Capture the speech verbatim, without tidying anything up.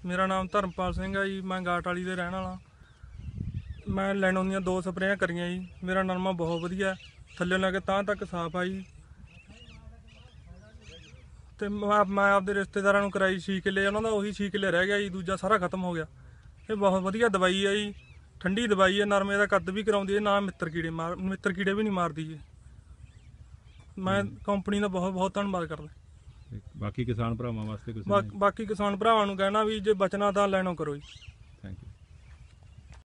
ਮੇਰਾ ਨਾਮ ਧਰਮਪਾਲ ਸਿੰਘ ਹੈ ਜੀ। ਮੈਂ ਗਾਟ ਵਾਲੀ ਦੇ ਰਹਿਣ ਵਾਲਾ। ਮੈਂ ਲੈਣੋਂ ਦੀਆਂ ਦੋ ਸਪਰੇਆਂ ਕਰੀਆਂ ਜੀ। ਮੇਰਾ ਨਰਮਾ ਬਹੁਤ ਵਧੀਆ, ਥੱਲੇ ਲੈ ਕੇ ਤਾਂ ਤੱਕ ਸਾਫ਼ ਆ ਜੀ। ਤੇ ਮੈਂ ਮੈਂ ਆਪਦੇ ਰਿਸ਼ਤੇਦਾਰਾਂ ਨੂੰ ਕਰਾਈ ਛੇ ਕਿੱਲੇ, ਉਹਨਾਂ ਦਾ ਉਹੀ ਛੇ ਕਿੱਲੇ ਰਹਿ ਗਿਆ ਜੀ, ਦੂਜਾ ਸਾਰਾ ਖਤਮ ਹੋ ਗਿਆ। ਇਹ ਬਹੁਤ ਵਧੀਆ ਦਵਾਈ ਹੈ ਜੀ, ਠੰਡੀ ਦਵਾਈ ਹੈ, ਨਰਮੇ ਦਾ ਕੱਦ ਵੀ ਕਰਾਉਂਦੀ ਹੈ, ਨਾ ਮਿੱਤਰ ਕੀੜੇ ਮਾਰ ਮਿੱਤਰ ਕੀੜੇ ਵੀ ਨਹੀਂ ਮਾਰਦੀ ਜੀ। ਮੈਂ ਕੰਪਨੀ ਦਾ ਬਹੁਤ ਬਹੁਤ ਧੰਨਵਾਦ ਕਰਦਾ। ਬਾਕੀ ਕਿਸਾਨ ਭਰਾਵਾਂ ਵਾਸਤੇ ਕੁਝ ਬਾਕੀ ਕਿਸਾਨ ਭਰਾਵਾਂ ਨੂੰ ਕਹਿਣਾ ਵੀ ਜੇ ਬਚਣਾ ਤਾਂ ਲੈਣੋਂ ਕਰੋ ਜੀ।